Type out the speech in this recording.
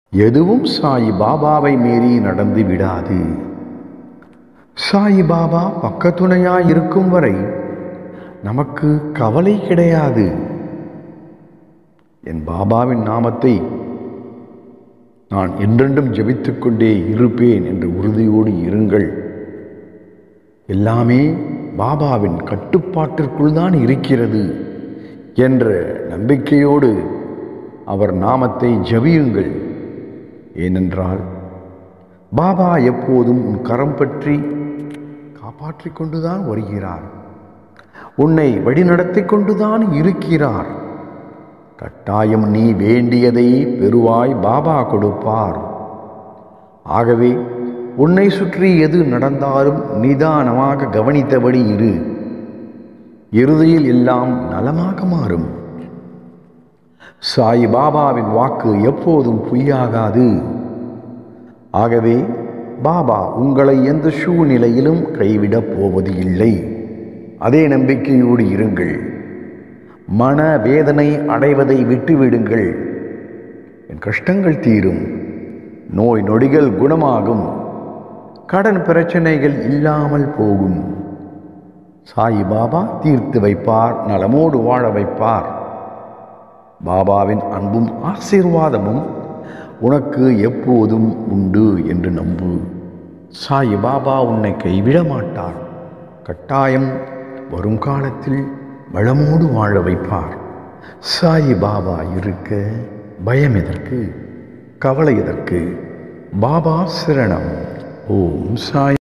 எதுவும் சாய் பாபாவை மீறி நடந்து விடாது. சாய் பாபா பக்கத்துணையாய் இருக்கும் வரை நமக்கு கவலை கிடையாது. என் பாபாவின் நாமத்தை நான் என்றென்றும் ஜெபித்துக் கொண்டே இருப்பேன் என்ற உறுதியோடு இருங்கள். எல்லாமே பாபாவின் கட்டுப்பாட்டிற்குள் தான் இருக்கிறது என்ற நம்பிக்கையோடு அவர் நாமத்தை ஜெபியுங்கள். ஏனென்றால் பாபா எப்போதும் உன் கரம் பற்றி காப்பாற்றிக் கொண்டுதான் வருகிறார். உன்னை வழிநடத்தி கொண்டுதான் இருக்கிறார். கட்டாயம் நீ வேண்டியதை பெறுவாய், பாபா கொடுப்பார். ஆகவே உன்னை சுற்றி எது நடந்தாலும் நிதானமாக கவனித்தபடி இரு. இறுதியில் எல்லாம் நலமாக மாறும். சாய் பாபாவின் வாக்கு எப்போதும் பொய்யாகாது. ஆகவே பாபா உங்களை எந்த சூழ்நிலையிலும் கைவிடப் போவது இல்லை. அதே நம்பிக்கையோடு இருங்கள். மன வேதனை அடைவதை விட்டுவிடுங்கள். என் கஷ்டங்கள் தீரும், நோய் நொடிகள் குணமாகும், கடன் பிரச்சனைகள் இல்லாமல் போகும். சாய் பாபா தீர்த்து வைப்பார், நலமோடு வாழ வைப்பார். பாபாவின் அன்பும் ஆசீர்வாதமும் உனக்கு எப்போதும் உண்டு என்று நம்பு. சாய் பாபா உன்னை கைவிட மாட்டார். கட்டாயம் வரும் காலத்தில் வளமோடு வாழ வைப்பார். சாய் பாபா இருக்க பயம் எதற்கு, கவலை எதற்கு? பாபா சரணம். ஓம் சாய்.